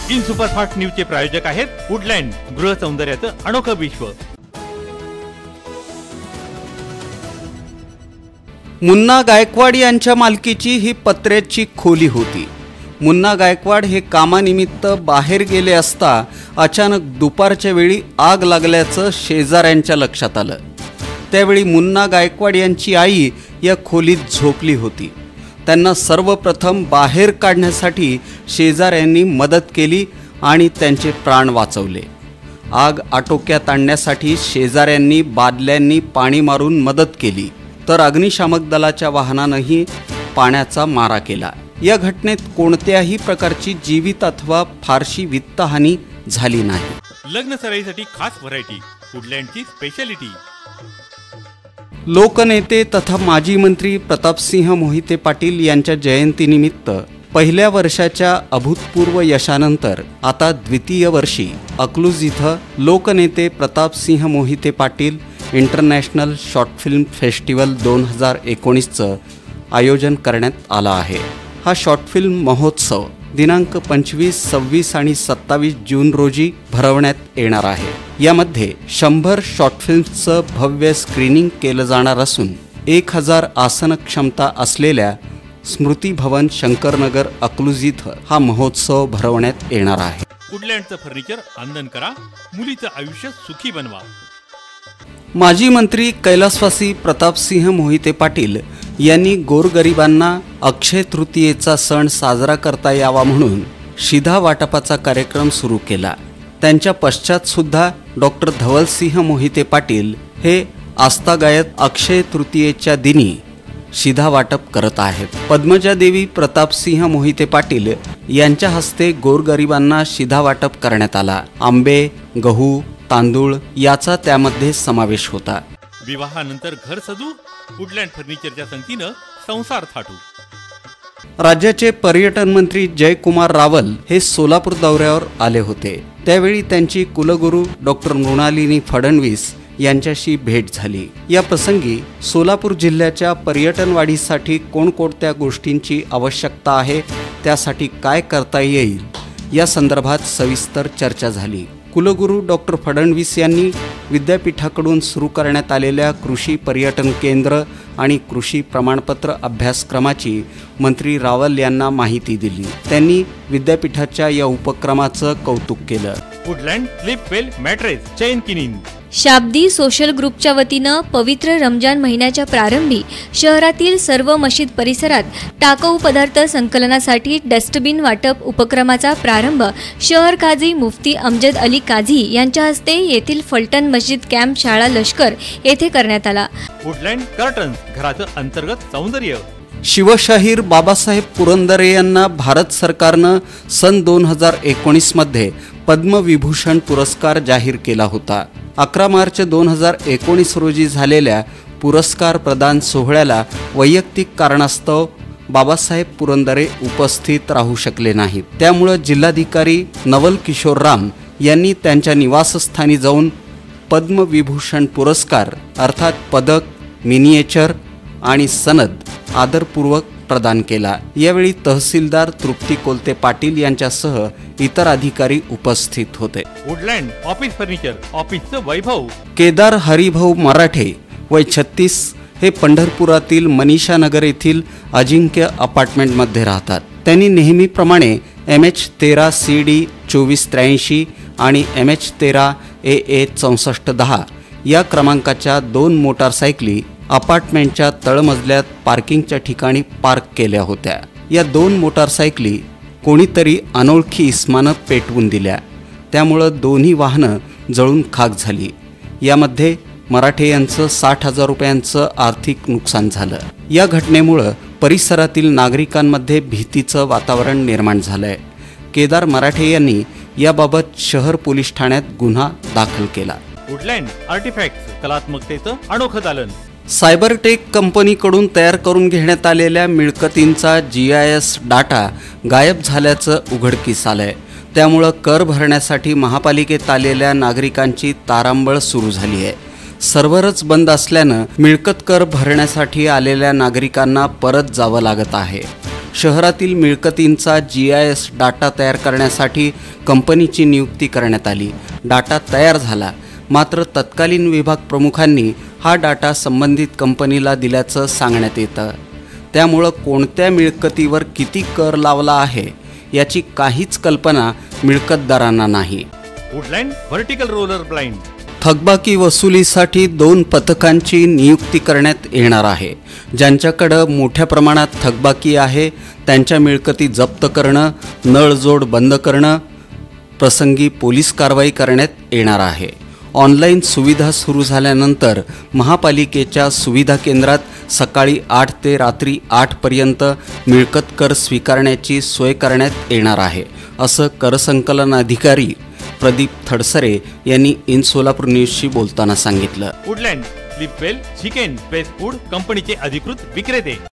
In superfast न्यूजचे प्रायोजक आहेत Woodland, गृह सौंदर्याचं अनोखं विश्व। मुन्ना गायकवाड यांच्या मालकीची ही पत्र्याची खोली होती। मुन्ना गायकवाड हे कामानिमित्त बाहेर गेले असता अचानक दुपारच्या वेळी आग लागल्याचं शेजाऱ्यांच्या लक्षात आलं। त्यावेळी मुन्ना गायकवाड यांची आई या खोलीत झोपली होती। त्यांना सर्वप्रथम बाहेर काढण्यासाठी शेजाऱ्यांनी मदत केली आणि त्यांचे प्राण वाचवले। आग आटोक्यात आणण्यासाठी शेजाऱ्यांनी बादल्यांनी पाणी मारून मदत केली, तर अग्निशामक दलाच्या वाहनानंही पाण्याचा मारा केला। या घटनेत कोणत्याही प्रकारची जीवित अथवा फारशी वित्तहानी झाली नाही। लग्न सराईसाठी खास व्हरायटी, वुडलँडची स्पेशालिटी। लोकनेते तथा माजी मंत्री प्रतापसिंह मोहिते पाटील यांच्या जयंतीनिमित्त पहिल्या वर्षाच्या अभूतपूर्व यशानंतर आता द्वितीय वर्षी अकलूज इथं लोकनेते Pratapsinh Mohite Patil international short film festival 2019चं आयोजन करण्यात आलं आहे। हा शॉर्ट फिल्म महोत्सव दिनांक 25, 26 आणि 27 जून रोजी भरवण्यात येणार आहे। यामध्ये 100 शॉर्ट फिल्म्सचं भव्य स्क्रीनिंग केलं जाणार असून 1000 आसन क्षमता असलेल्या स्मृती भवन शंकरनगर अकलूज इथं हा महोत्सव भरवण्यात येणार आहे। वुडलँडचं फर्निचर आनंद करा, मुलीचं आयुष्य सुखी बनवा। माजी मंत्री कैलासवासी प्रतापसिंह मोहिते पाटील यांनी गोरगरिबांना अक्षय तृतीयेचा सण साजरा करता यावा म्हणून शिधा वाटपाचा कार्यक्रम सुरू केला। त्यांच्या पश्चात सुद्धा डॉक्टर धवलसिंह मोहिते पाटील हे आस्थागायत अक्षय तृतीयेच्या दिनी शिधा वाटप करत आहेत। पद्मजा देवी प्रतापसिंह मोहिते पाटील यांच्या हस्ते गोरगरिबांना शिधा वाटप करण्यात आला। आंबे, गहू, तांदूळ याचा त्यामध्ये समावेश होता। विवाहानंतर घर सजू, वुडलँड फर्निचरच्या संगतीनं संसार थाटू। राज्याचे पर्यटन मंत्री जयकुमार रावल हे सोलापूर दौऱ्यावर आले होते। त्यावेळी त्यांची कुलगुरू डॉक्टर मृणालिनी फडणवीस यांच्याशी भेट झाली। या प्रसंगी सोलापूर जिल्ह्याच्या पर्यटन वाढीसाठी कोणकोणत्या गोष्टींची आवश्यकता आहे, त्यासाठी काय करता येईल या संदर्भात सविस्तर चर्चा झाली। कुलगुरू डॉक्टर फडणवीस यांनी विद्यापीठाकडून सुरू करण्यात आलेल्या कृषी पर्यटन केंद्र आणि कृषी प्रमाणपत्र अभ्यासक्रमाची मंत्री रावल यांना माहिती दिली। त्यांनी विद्यापीठाच्या या उपक्रमाचं कौतुक केलं। वुडलँड स्लीप वेल मॅट्रेस चैन किनिन। शाब्दी सोशल ग्रुपच्या वतीनं पवित्र रमजान महिन्याच्या प्रारंभी शहरातील सर्व मशीद परिसरात टाकाऊ पदार्थ संकलनासाठी डस्टबिन वाटप उपक्रमाचा प्रारंभ शहर काझी मुफ्ती अमजद अली काझी यांच्या हस्ते येथील फलटण मस्जिद कॅम्प शाळा लष्कर येथे करण्यात आला। वुडलँड कर्टन्स, घराचं अंतर्गत सौंदर्य। शिवशाहीर बाबासाहेब पुरंदरे यांना भारत सरकारनं सन 2019 मध्ये पद्मविभूषण पुरस्कार जाहीर केला होता। 11 मार्च 2019 रोजी झालेल्या पुरस्कार प्रदान सोहळ्याला वैयक्तिक कारणास्तव बाबासाहेब पुरंदरे उपस्थित राहू शकले नाहीत। त्यामुळे जिल्हाधिकारी नवल किशोर राम यांनी त्यांच्या निवासस्थानी जाऊन पद्मविभूषण पुरस्कार अर्थात पदक, मिनिएचर आणि सनद आदरपूर्वक प्रदान केला। यावेळी तहसीलदार तृप्ती कोलते पाटील यांच्यासह इतर अधिकारी उपस्थित होते। वुडलँड ऑफिस फर्निचर, ऑफिसचं वैभव। केदार हरिभाऊ मराठे वय 36 हे पंढरपुरातील मनीषा नगर येथील अजिंक्य अपार्टमेंटमध्ये राहतात। त्यांनी नेहमीप्रमाणे MH13 CD 2483 आणि MH13 AA 6410 या क्रमांकाच्या 2 मोटारसायकली अपार्टमेंटच्या तळमजल्यात पार्किंगच्या ठिकाणी पार्क केल्या होत्या। या 2 मोटारसायकली कोणीतरी अनोळखी इस्मानं पेटवून दिल्या, त्यामुळं दोन्ही वाहनं जळून खाक झाली। यामध्ये मराठे यांचं 60,000 रुपयांचं आर्थिक नुकसान झालं। या घटनेमुळं परिसरातील नागरिकांमध्ये भीतीचं वातावरण निर्माण झालंय। केदार मराठे यांनी याबाबत शहर पोलीस ठाण्यात गुन्हा दाखल केला। वुडलँड आर्टिफॅक्ट्स, कलात्मकतेचं अनोखं दालन। सायबरटेक कंपनीकडून तयार करून घेण्यात आलेल्या मिळकतींचा GIS डाटा गायब झाल्याचं उघडकीस आलंय। त्यामुळं कर भरण्यासाठी महापालिकेत आलेल्या नागरिकांची तारांबळ सुरू झाली आहे। सर्व्हरच बंद असल्यानं मिळकत कर भरण्यासाठी आलेल्या नागरिकांना परत जावं लागत आहे। शहरातील मिळकतींचा GIS डाटा तयार करण्यासाठी कंपनीची नियुक्ती करण्यात आली. डाटा तयार झाला, मात्र तत्कालीन विभाग प्रमुखांनी हा डाटा संबंधित कंपनीला दिल्याचं सांगण्यात येतं. त्यामुळं कोणत्या मिळकतीवर किती कर लावला आहे याची काहीच कल्पना मिळकतदारांना नाही. Woodland vertical roller blind. थकबाकी वसुलीसाठी 2 पथकांची नियुक्ती करण्यात येणार आहे. ज्यांच्याकडं मोठ्या प्रमाणात थकबाकी आहे त्यांच्या मिळकती जप्त करणं, नळजोड बंद करणं, प्रसंगी पोलीस कारवाई करण्यात येणार आहे. ऑनलाईन सुविधा सुरू झाल्यानंतर महापालिकेच्या सुविधा केंद्रात सकाळी 8 ते रात्री 8 पर्यंत मिळकत कर स्वीकारण्याची सोय करण्यात येणार आहे, असं कर संकलन अधिकारी प्रदीप थडसरे यांनी इन सोलापूर न्यूजशी बोलताना सांगितलं. Woodland Sleepwell chicken paste food कंपनीचे अधिकृत विक्रेते.